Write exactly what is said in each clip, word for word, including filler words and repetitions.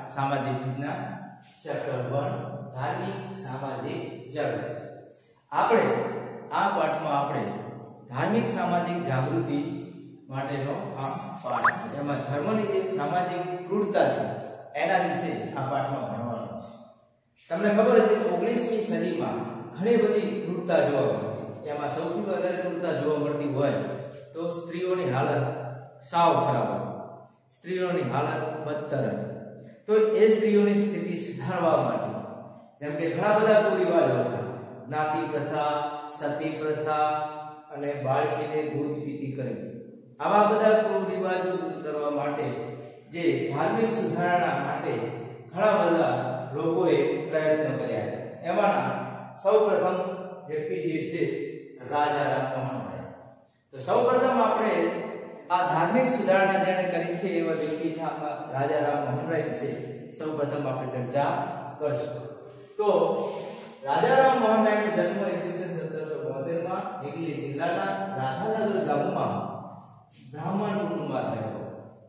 સામાજિક વિજ્ઞાન chapter one ધાર્મિક સામાજિક જાગૃતિ. આપણે આ પાઠમાં આપણે ધાર્મિક સામાજિક જાગૃતિ માટેનો આ પાઠ છે. એમાં ધર્મની જે સામાજિક ક્રૂરતા છે એના વિશે આ પાઠમાં ભણવાનું છે. તમને ખબર છે કે ઓગણીસમી સદીમાં ઘણી બધી ક્રૂરતા જોવા મળતી. એમાં સૌથી વધારે ક્રૂરતા જોવા મળતી હોય તો સ્ત્રીઓની હાલત સાવ ખરાબ હતી. સ્ત્રીઓની હાલત બદતર હતી. તો એ સ્ત્રીઓની સ્થિતિ સુધારવા માટે જેમ કે ઘણા બધા કુરિવાજો હતા. જ્ઞાતિ પ્રથા, સતી પ્રથા અને બાળકીને દૂધ પીતી કરવી, આવા બધા કુરિવાજો દૂર કરવા માટે જે ધાર્મિક સુધારણા માટે ઘણા બધા લોકોએ પ્રયત્નો કર્યા. એમાંના સૌપ્રથમ વ્યક્તિ જે છે રાજા રામમોહન રાય. તો સૌપ્રથમ આપણે આ ધાર્મિક સુધારણા જેણે કરી છે એવા વ્યક્તિ રાજા રામમોહન રાય વિશે સૌપ્રથમ આપણે ચર્ચા કરશું. તો રાજા રામમોહન રાયનો જન્મ ઈસવીસન સત્તરસો બોતેર માં હિંગલી જિલ્લાના રાધાનગર ગામમાં બ્રાહ્મણ કુટુંબમાં થયો.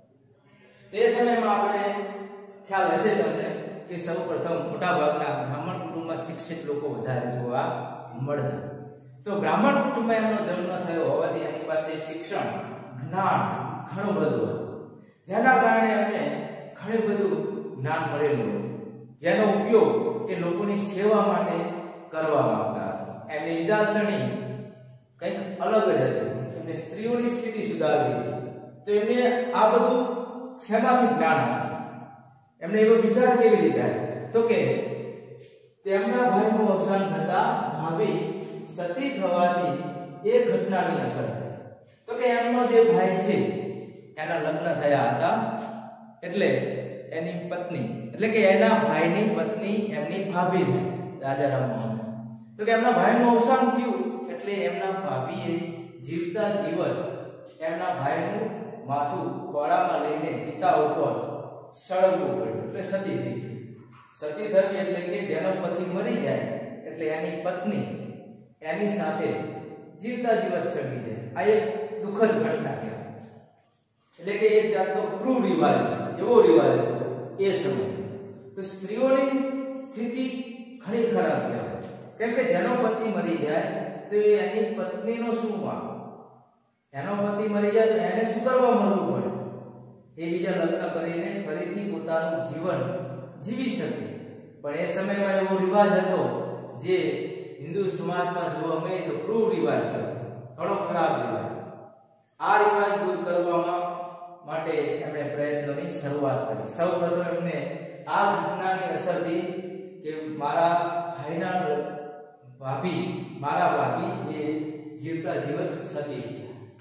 તે સમયમાં આપણે ખ્યાલ હશે તમને કે સૌપ્રથમ મોટાભાગના બ્રાહ્મણ કુટુંબમાં શિક્ષિત લોકો વધારે જોવા મળતા. તો બ્રાહ્મણ કુટુંબમાં એમનો જન્મ થયો હોવાથી એની પાસે શિક્ષણ, જ્ઞાન ઘણું બધું હતું, જેના કારણે એમને ઘણું બધું જ્ઞાન મળેલું, જેનો ઉપયોગ એ લોકોની સેવા માટે કરવામાં આવતા હતા. એમની વિચારસરણી કંઈક અલગ જ હતી. એમને સ્ત્રીઓની સ્થિતિ સુધારવી હતી. તો એમને આ બધું શેમાંથી જ્ઞાન હતું? એમને એવો વિચાર કેવી રીતે આવ્યો? તો કે તેમના ભાઈનું અવસાન થતા ભાભી સતી થવાથી એ ઘટનાની અસર થઈ. તો કે એમનો જે ભાઈ છે એના લગ્ન થયા હતા, એટલે એની પત્ની એટલે કે એના ભાઈની પત્ની એમની ભાભી થઈ રાજા રામમોહન. તો કે એમના ભાઈનું અવસાન થયું એટલે એમના ભાભીએ જીવતા જીવન એમના ભાઈનું માથું ખોળામાં લઈને ચિતા ઉપર સળગવું પડ્યું, એટલે સતી થઈ ગઈ. સતી થવી એટલે કે જેનો પતિ મરી જાય એટલે એની પત્ની એની સાથે જીવતા જીવત સળગી જાય. આ એક દુઃખદ ઘટના કહેવાય. એટલે કે એક જાતનો ક્રૂર રિવાજ છે, એવો રિવાજ હતો એ સમયે. તો સ્ત્રીઓની સ્થિતિ ઘણી ખરાબ કહેવાય. કેમ કે જેનો પતિ મરી જાય તો એની પત્નીનો શું વાંક? એનો પતિ મરી જાય તો એને શું કરવા મળવું પડે? એ બીજા લગ્ન કરીને ફરીથી પોતાનું જીવન જીવી શકે. પણ એ સમયમાં એવો રિવાજ હતો જે હિન્દુ સમાજમાં જોવા મળે તો ક્રૂર રિવાજ કહેવાય, ઘણો ખરાબ રિવાજ. આ રિવાજ દૂર કરવામાં માટે એમણે પ્રયત્નોની શરૂઆત કરી. સૌપ્રથમ એમને આ ઘટનાની અસરથી કે મારા ભાઈના ભાભી મારા ભાભી જે જીવતા જીવત સતી છે,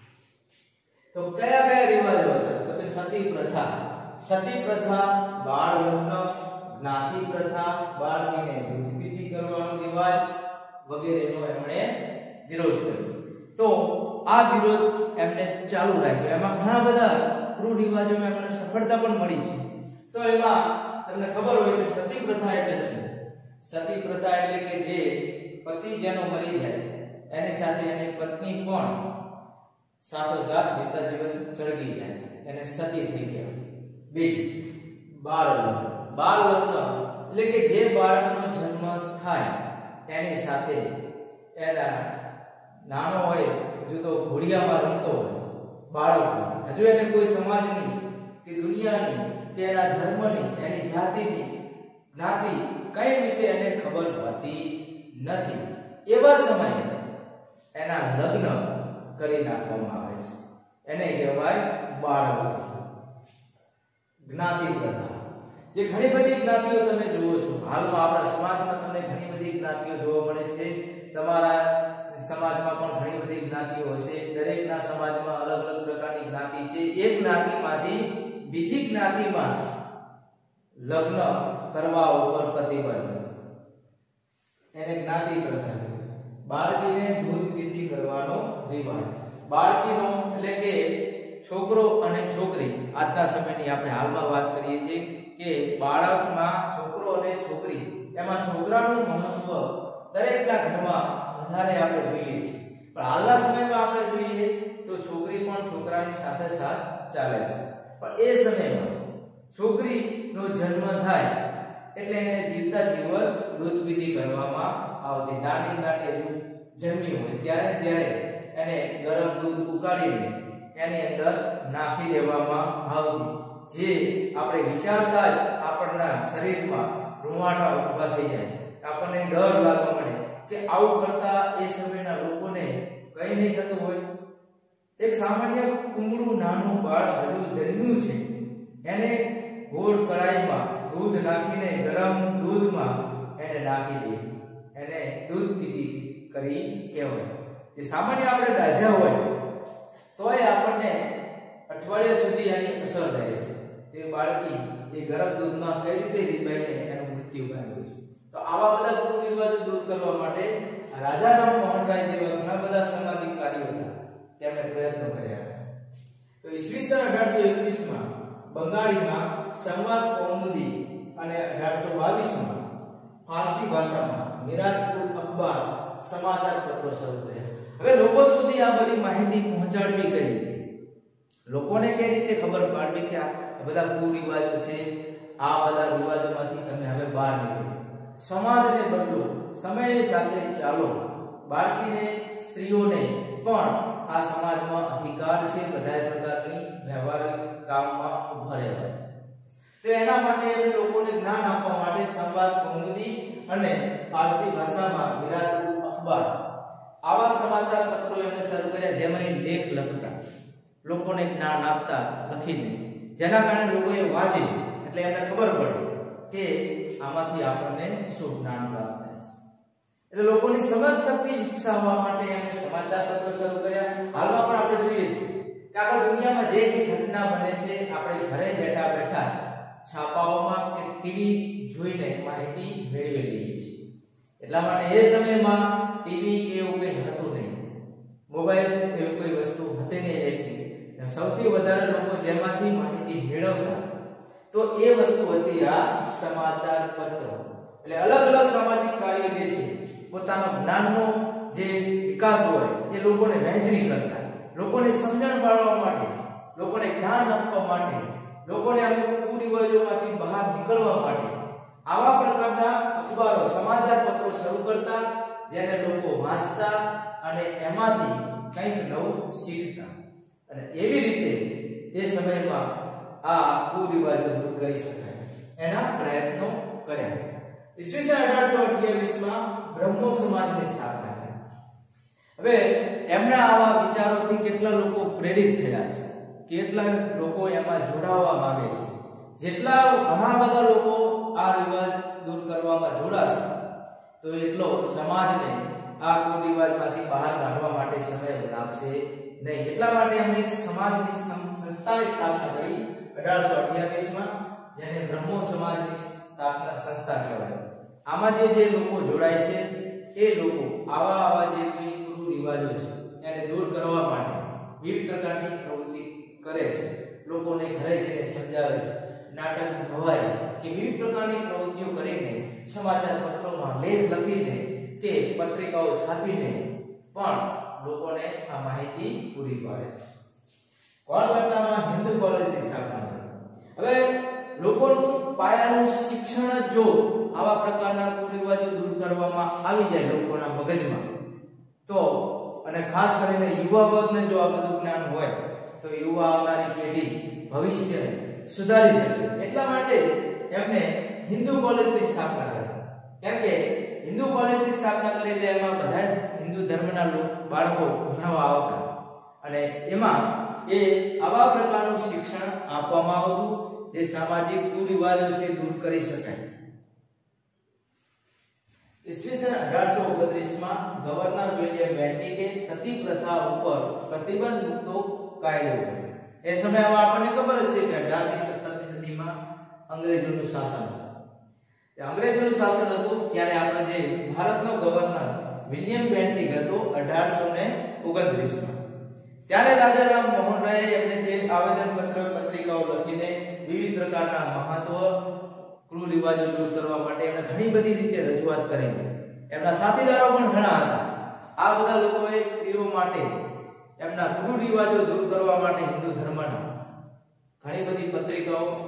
તો કયા કયા રિવાજો હતા? તો કે સતી પ્રથા, સતી પ્રથા, બાળ લગ્ન, જ્ઞાતિ પ્રથા, બાળકીને દૂધ પીતી કરવાનો રિવાજ વગેરેનો એમણે વિરોધ કર્યો. તો આ વિરોધ એમને ચાલુ રાખ્યો. એમાં ઘણા બધા ક્રૂર રિવાજોમાં એમને સફળતા પણ મળી છે. તો એમાં તમને ખબર હોય કે સતી પ્રથા એટલે શું? સતી પ્રથા એટલે કે જે પતિ જેનો મરી જાય એની સાથે એની પત્ની પણ સાથોસાથ જીવતા જીવત સળગી જાય, એને સતી થઈ ગયા. બીજું બાળ લગ્ન. બાળ લગ્ન એટલે કે જે બાળકનો જન્મ થાય એની સાથે એના નાનો હોય હજુ તો ઘોડિયામાં રમતો હોય બાળક, હજુ એને કોઈ સમાજની કે દુનિયાની કે એના ધર્મની, એની જાતિની, જ્ઞાતિ કઈ વિશે એને ખબર હોતી નથી. એવા સમયે એના લગ્ન કરી નાખવામાં આવે છે. એને કહેવાય બાળ લગ્ન. જ્ઞાતિ પ્રથા, જે ઘણી બધી જ્ઞાતિઓ તમે જુઓ છો હાલમાં આપણા સમાજમાં, તમને ઘણી બધી જ્ઞાતિઓ જોવા મળે છે. તમારા સમાજમાં પણ ઘણી બધી જ્ઞાતિઓ હશે. દરેકના સમાજમાં અલગ અલગ પ્રકારની જ્ઞાતિ છે. એક જ્ઞાતિમાંથી બીજી જ્ઞાતિમાં લગ્ન કરવા ઉપર પ્રતિબંધ, એને જ્ઞાતિ પ્રથા. બાળકીને દૂધ પીતી કરવાનો રિવાજ. બાળકીનો એટલે કે છોકરો અને છોકરી, આજના સમયની આપણે હાલમાં વાત કરીએ છીએ કે બાળકમાં છોકરો અને છોકરી, એમાં છોકરાનું મહત્વ દરેકના ઘરમાં વધારે આપણે જોઈએ છીએ. પણ હાલના સમયમાં આપણે જોઈએ તો છોકરી પણ છોકરાની સાથે સાથ ચાલે છે. પણ એ સમયમાં છોકરી નો જન્મ થાય એટલે એને જીવતા જીવત દૂધ પીધી કરવામાં આવતી. નાની નાની હજુ જન્મી હોય ત્યારે ત્યારે એને ગરમ દૂધ ઉકાળીને એની અંદર નાખી દેવામાં આવતી, જે આપણે વિચારતા જ આપણા શરીરમાં રૂંવાટા ઊભા થઈ જાય, આપણને ડર લાગવા મળે કે આવું કરતા એ સમયના લોકોને કઈ નહીં થતું હોય. એક સામાન્ય કુમળું નાનું બાળક હજુ જન્મ્યું છે, એને ગોળ કડાઈમાં દૂધ નાખીને ગરમ દૂધમાં એને નાખી દે, એને દૂધ પીધી કરી કહેવાય. એ સામાન્ય આપણે ડાઝા હોય તોય આપણને અઠવાડિયા સુધી એની અસર રહે છે. તે બાળકી એ ગરમ દૂધમાં કઈ રીતે રીબાઈને એનું મૃત્યુ પામ્યું છે. તો આવા બધા કુરિવાજો દૂર કરવા માટે રાજા રામ મોહન રાય જેવા ઘણા બધા સામાજિક કાર્યો હતા, તેમણે પ્રયત્નો કર્યા હતા. તો ઈસવીસન અઢારસો એકવીસ માં બંગાળીમાં સંવાદ કૌમુદી અને અઢારસો બાવીસ માં ફારસી ભાષામાં મિરાત-ઉલ અખબાર સમાચાર પત્રો શરૂ કર્યા. હવે લોકો સુધી આ બધી માહિતી પહોંચાડવી કઈ રીતે, લોકોને કઈ રીતે ખબર પાડવી કે આ બધા કુરિવાજો છે, આ બધા રિવાજોમાંથી તમે હવે બહાર નીકળો, સમાજને બદલો, સમય સાથે ચાલો, બાળકીને સ્ત્રીઓને પણ આ સમાજમાં અધિકાર છે બધા પ્રકારની વ્યવહારિક કામમાં ઉભા રહેવા. તો એના માટે અમે લોકોને જ્ઞાન આપવા માટે સંવાદ કૌમુદી અને ફારસી ભાષામાં મિરાત-ઉલ અખબાર આવા સમાચાર પત્રો એમને શરૂ કર્યા, જેમાં એ લેખ લખતા, લોકોને જ્ઞાન આપતા લખીને, જેના કારણે લોકોએ વાંચે એટલે એમને ખબર પડે કે આમાંથી આપણને શું જ્ઞાન પ્રાપ્ત થાય છે. એટલે લોકોની સમજ શક્તિ વિકસાવવા માટે એમણે સમાચાર પત્રો શરૂ કર્યા. હાલમાં પણ આપણે જોઈએ છીએ કે આખા દુનિયામાં જે કઈ ઘટના બને છે, આપણે ઘરે બેઠા બેઠા છાપાઓમાં કે ટીવી જોઈને માહિતી મેળવી લઈએ છીએ. એટલા માટે એ સમયમાં ટીવી કે એવું કંઈ હતું નહીં, મોબાઈલ એવું કોઈ વસ્તુ હતી નહીં એટલી. સૌથી વધારે લોકો જેમાંથી માહિતી મેળવતા તો એ વસ્તુ હતી આ સમાચાર પત્રો. એટલે અલગ અલગ સામાજિક કાર્ય જે છે, પોતાનો જ્ઞાનનો જે વિકાસ હોય એ લોકોને વહેંચણી કરતા, લોકોને સમજણ પાડવા માટે, લોકોને જ્ઞાન આપવા માટે, લોકોને અમુક કુરિવાજોમાંથી બહાર નીકળવા માટે આવા પ્રકારના અખબારો, સમાચાર પત્રો શરૂ કરતા, જેને લોકો વાંચતા અને એમાંથી કંઈક નવું શીખતા. અને એવી રીતે એ સમયમાં આ કુરિવાજો દૂર કરી શકાય એના પ્રયત્નો કર્યા. ઈસવીસન અઢારસો અઠ્યાવીસ માં બ્રહ્મો સમાજની સ્થાપના કરી. હવે એમના આવા વિચારોથી કેટલા લોકો પ્રેરિત થયા છે, કેટલા લોકો એમાં જોડાવા માંગે છે. જેટલા ઘણા બધા લોકો આ રિવાજ દૂર કરવામાં જોડાશે તો એટલો સમાજને આ કુરિવાજમાંથી બહાર કાઢવા માટે સમય લાગશે નહીં. એટલા માટે એમણે એક સમાજની સંસ્થાની સ્થાપના કરી અઢારસો અઠ્યાવીસ માં, જેને બ્રહ્મો સમાજની સ્થાપના સંસ્થા કહેવાય. આમાં જે જે લોકો જોડાય છે એ લોકો આવા આવા જે કોઈ કુરિવાજો છે એને દૂર કરવા માટે વિવિધ પ્રકારની પ્રવૃત્તિ કરે છે, લોકોને ઘરે જઈને સમજાવે છે, નાટક ભવાય કે વિવિધ પ્રકારની પ્રવૃત્તિઓ કરીને, સમાચાર પત્રોમાં લેખ લખીને કે પત્રિકાઓ છાપીને પણ લોકોને આ માહિતી પૂરી પાડે છે. કોલકાતામાં હિન્દુ કોલેજની સ્થાપના કરી. હવે લોકોનું પાયાનું શિક્ષણ જો આવા પ્રકારના કુરિવાજો દૂર કરવામાં આવી જાય લોકોના મગજમાં, તો અને ખાસ કરીને યુવા વર્ગને જો આ બધું જ્ઞાન હોય તો યુવા આવનારી પેઢી ભવિષ્યને સુધારી શકે. એટલા માટે એમને હિન્દુ કોલેજની સ્થાપના કરી. કેમ કે હિન્દુ કોલેજની સ્થાપના કરી એટલે એમાં બધા હિન્દુ ધર્મના બાળકો ભણવા આવતા અને એમાં એ આવા પ્રકારનું શિક્ષણ આપવામાં આવતું જે સામાજિક કુરિવાજો છે દૂર કરી શકાય. ઈસવીસન અઢારસો ઓગણત્રીસ માં ગવર્નર વિલિયમ બેન્ટિકે સતી પ્રથા ઉપર પ્રતિબંધ મૂકતો કાયદો કર્યો. એ સમયમાં આપણને ખબર જ છે કે અઢારમી સત્તરમી સદીમાં અંગ્રેજોનું શાસન હતું. તે અંગ્રેજોનું શાસન હતું ત્યારે આપણે જે ભારતનો ગવર્નર વિલિયમ બેન્ટિક હતો અઢારસો ઓગણત્રીસ માં, ત્યારે રાજા રામ મોહન રાયે એમને જે આવેદન પત્ર પત્રિકાઓ લખીને વિવિધ પ્રકારના મહત્વ કુરિવાજો દૂર કરવા માટે એમણે ઘણી બધી રીતે રજૂઆત કરી. એમના સાથીદારો પણ ઘણા હતા. આ બધા લોકોએ સ્ત્રીઓ માટે, એમના કુરિવાજો દૂર કરવા માટે હિન્દુ ધર્મના ઘણી બધી પત્રિકાઓ,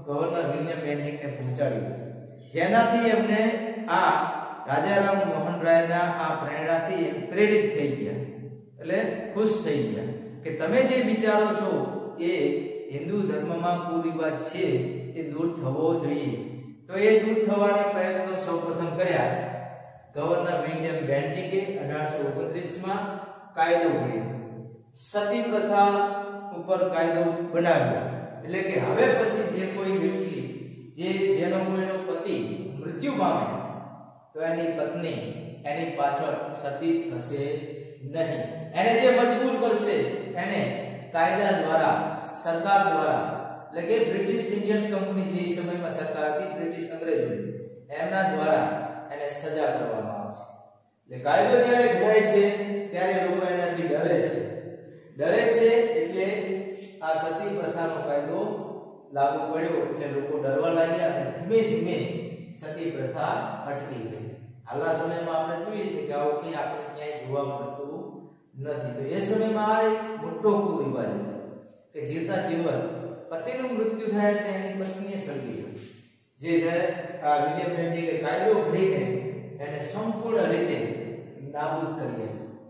ગવર્નર વિલિયમ બેન્ટિકને પહોંચાડ્યું, જેનાથી એમને આ રાજારામ મોહન રાયના આ પ્રેરણાથી પ્રેરિત થઈ ગયા, એટલે ખુશ થઈ ગયા કે તમે જે વિચારો છો એ હિન્દુ ધર્મમાં કુરિવાજ છે એ દૂર થવો જોઈએ. તો એ દૂર થવાના પ્રયત્નો સૌપ્રથમ કર્યા ગવર્નર વિલિયમ બેન્ટિકે અઢારસો ઓગણત્રીસ માં કાયદો કર્યો, સતી પ્રથા ઉપર કાયદો બનાવ્યો. એટલે કે હવે પછી જે કોઈ વ્યક્તિ જે જેનો કોઈનો પતિ મૃત્યુ પામે તો એની પત્ની એની પાછળ સતી થશે નહીં. એને જે મજબૂર કરશે એને કાયદા દ્વારા, સરકાર દ્વારા, એટલે કે બ્રિટિશ ઇન્ડિયન કંપની જે સમયમાં સરકાર હતી, બ્રિટિશ અંગ્રેજોની, એમના દ્વારા એને સજા કરવામાં આવશે. એટલે કાયદો જ્યારે ઘડાય છે ત્યારે લોકો એનાથી ડરે છે. ડરે છે એટલે આ સતી પ્રથાનો કાયદો લાગુ પડ્યો એટલે લોકો ડરવા લાગ્યા અને ધીમે ધીમે સતી પ્રથા અટકી ગઈ. હાલના સમયમાં આપણે જોઈએ છીએ કે આવું કંઈ આપણે ક્યાંય જોવા મળતું નથી. તો એ સમયમાં આ એક મોટો કુરિવાજ હતો કે જીવતા જીવન પતિનું મૃત્યુ થાય એટલે એની પત્નીએ સળગી ગઈ, જે આ વિલિયમ બેન્ટિકે કાયદો ઘડીને એને સંપૂર્ણ રીતે નાબૂદ કરી.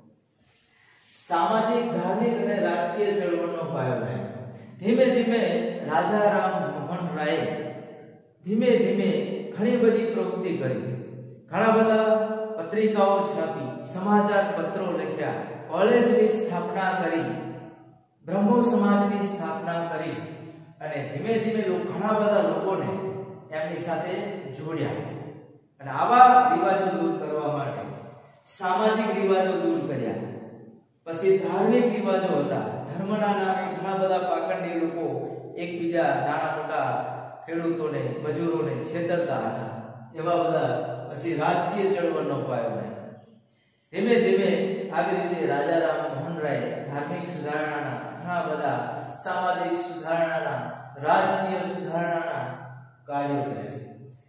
સામાજિક, ધાર્મિક અને રાજકીય ચળવળનો પાયો નાખ્યો. ધીમે ધીમે રાજારામ મોહન રાયે ધીમે ધીમે ઘણી બધી પ્રવૃત્તિ કરી. ઘણા બધા પત્રિકાઓ છાપી, સમાચાર પત્રો લખ્યા, કોલેજની સ્થાપના કરી, બ્રહ્મો સમાજની સ્થાપના કરી અને ધીમે ધીમે ઘણા બધા લોકોને એમની સાથે જોડ્યા. અને આવા રિવાજો દૂર કરવા માટે સામાજિક રિવાજો દૂર કર્યા. પછી ધાર્મિક રિવાજો હતા. ધર્મના નામે ઘણા બધા પાખંડી લોકો એકબીજા નાના મોટા ખેડૂતોને, મજૂરોને છેતરતા હતા. એવા બધા પછી રાજકીય ચળવળનો પાયો નાખ્યો. ધીમે ધીમે આવી રીતે રાજારામ મોહન રાય ધાર્મિક સુધારણાના ઘણા બધા, સામાજિક સુધારણાના, રાજકીય સુધારણાના કાર્યો કર્યા.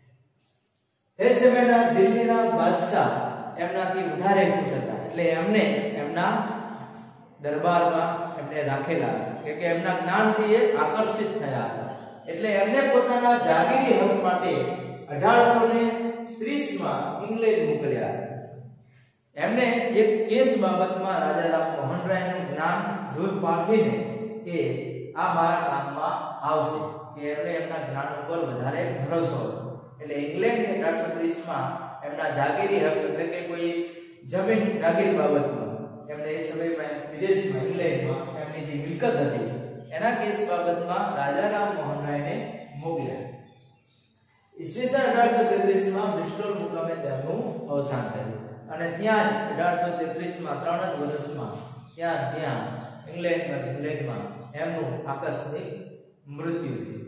એ સમયના દિલ્હીના બાદશાહ એમનાથી વધારે ખુશ હતા, એટલે એમને એમના દરબારમાં એમને રાખેલા હતા કે એમના જ્ઞાનથી એ આકર્ષિત થયા હતા. એટલે એમને પોતાના જાગીરી હક માટે અઢારસો ત્રીસ માં ઇંગ્લેન્ડ મોકલ્યા. એમને એક કેસ બાબતમાં રાજારામ મોહન રાયનું જ્ઞાન જોઈ પારખીને કે આ મારા કામમાં આવશે, કે એમને એમના જ્ઞાન ઉપર વધારે ભરોસો હતો. એટલે ઇંગ્લેન્ડ અઢારસો ત્રીસ માં એમના જાગીરી હક, એટલે કે કોઈ જમીન જાગીર બાબતમાં એમને એ સમયમાં વિદેશમાં ઇંગ્લેન્ડમાં એમની જે મિલકત હતી એના કેસ બાબતમાં રાજારામ મોહન રાયને મોકલ્યા. ઈસવીસન અઢારસો તેત્રીસ માં બ્રિસ્ટોલ મુકામે તેમનું અવસાન થયું અને ત્યાં જ અઢારસો તેત્રીસ માં ત્રણ જ વર્ષમાં ત્યાં ત્યાં ઇંગ્લેન્ડમાં ઇંગ્લેન્ડમાં એમનું આકસ્મિક મૃત્યુ થયું.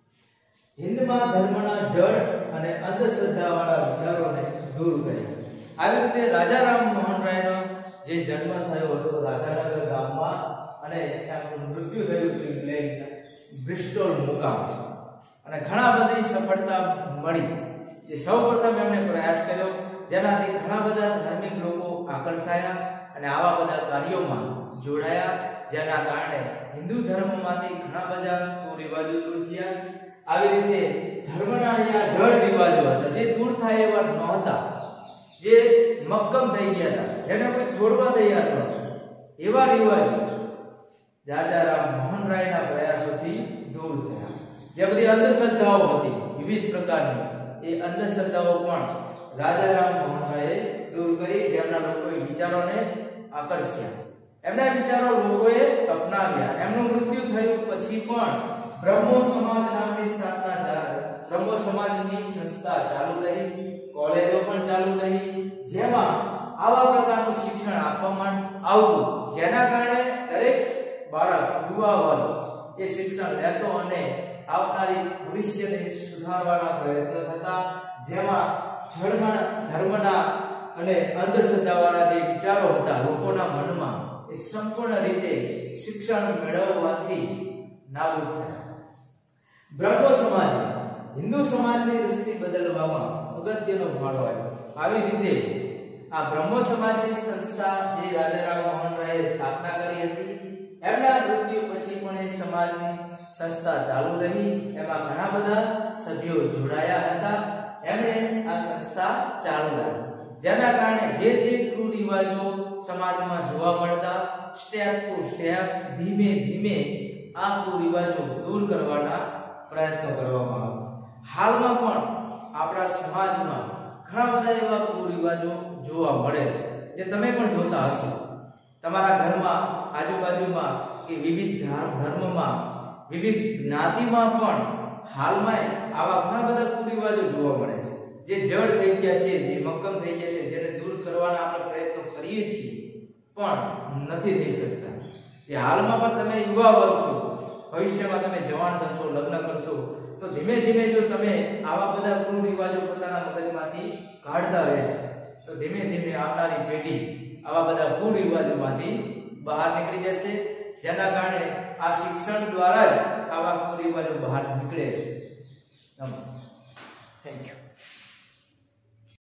હિન્દમાં ધર્મના જળ અને અંધશ્રદ્ધાવાળા વિચારોને દૂર કર્યા. આવી રીતે રાજારામ મોહન રાયનો જે જન્મ થયો હતો રાધાનગર ગામમાં અને એમનું મૃત્યુ થયું ઇંગ્લેન્ડ બ્રિસ્ટોલ મુકામ, અને ઘણા બધી સફળતા મળી. જે સૌપ્રથમ એમણે પ્રયાસ કર્યો જેનાથી ઘણા બધા ધાર્મિક લોકો આકર્ષાયા અને આવા બધા કાર્યોમાં જોડાયા, જેના કારણે હિન્દુ ધર્મમાંથી ઘણા બધા કુરિવાજો દૂર થયા. આવી રીતે ધર્મના જે જળ રિવાજો હતા જે દૂર થાય એવા નહોતા, જે મક્કમ થઈ ગયા હતા, જેને કોઈ છોડવા તૈયાર નહોતા, એવા રિવાજો રાજારામ મોહન રાયના પ્રયાસોથી દૂર થયા. જે બધી અંધશ્રદ્ધાઓ હતી વિવિધ પ્રકારની, એ અંધશ્રદ્ધાઓ પણ રાજારામ મોહન રાયે દૂર કરી, જેમના લોકોએ વિચારોને આકર્ષ્યા. એમના વિચારો લોકોએ અપનાવ્યા. એમનું મૃત્યુ થયું પછી પણ બ્રહ્મો સમાજ નામની સ્થાપના ચાલુ, બ્રહ્મો સમાજની સંસ્થા ચાલુ રહી, કોલેજો પણ ચાલુ રહી, જેમાં આવા પ્રકારનું શિક્ષણ આપવામાં આવતું, જેના કારણે દરેક બાળક, યુવા વર્ગ એ શિક્ષણ લેતો અને આવનારી ભવિષ્યને સુધારવાના પ્રયત્ન થતા, જેમાં જળના ધર્મના અને અંધશ્રદ્ધાવાળા જે વિચારો હતા લોકોના મનમાં એ સંપૂર્ણ રીતે શિક્ષણ મેળવવાથી નાબૂદ થયા. બ્રહ્મો સમાજ હિન્દુ સમાજની દ્રષ્ટિ બદલવામાં અગત્યનો ફાળો આપ્યો. આવી રીતે આ બ્રહ્મો સમાજની સંસ્થા જે રાજારામ મોહન રાયે સ્થાપના કરી હતી, એમના મૃત્યુ પછી પણ એ સમાજની સંસ્થા ચાલુ રહી, એમાં ઘણા બધા સભ્યો જોડાયા હતા, એમણે આ સંસ્થા ચાલુ રાખી, જેના કારણે જે જે કુરિવાજો સમાજમાં જોવા મળતા સ્ટેપ ટુ સ્ટેપ ધીમે ધીમે આ કુરિવાજો દૂર કરવાના પ્રયત્નો કરવામાં આવ્યા. હાલમાં પણ આપણા સમાજમાં ઘણા બધા એવા કુરિવાજો જોવા મળે છે, જે તમે પણ જોતા હશો. તમારા ઘરમાં, આજુબાજુમાં કે વિવિધ ધર્મમાં, વિવિધ જ્ઞાતિમાં પણ હાલમાં આવા ઘણા બધા કુરિવાજો જોવા મળે છે, જે જડ થઈ ગયા છે, જે મક્કમ થઈ ગયા છે, જેને દૂર કરવાના આપણે પ્રયત્નો કરીએ છીએ પણ નથી થઈ શકતા. કે હાલમાં પણ તમે યુવા વર્ગ છો, ભવિષ્યમાં તમે જવાન થશો, લગ્ન કરશો, તો ધીમે ધીમે જો તમે આવા બધા કુરિવાજો પોતાના મગજમાંથી કાઢતા રહેશો તો ધીમે ધીમે આવનારી પેઢી આવા બધા કુરિવાજોમાંથી બહાર નીકળી જશે, જેના કારણે આ શિક્ષણ દ્વારા જ આવા કુરિવાજો બહાર નીકળે છે. નમસ્કાર. Thank you.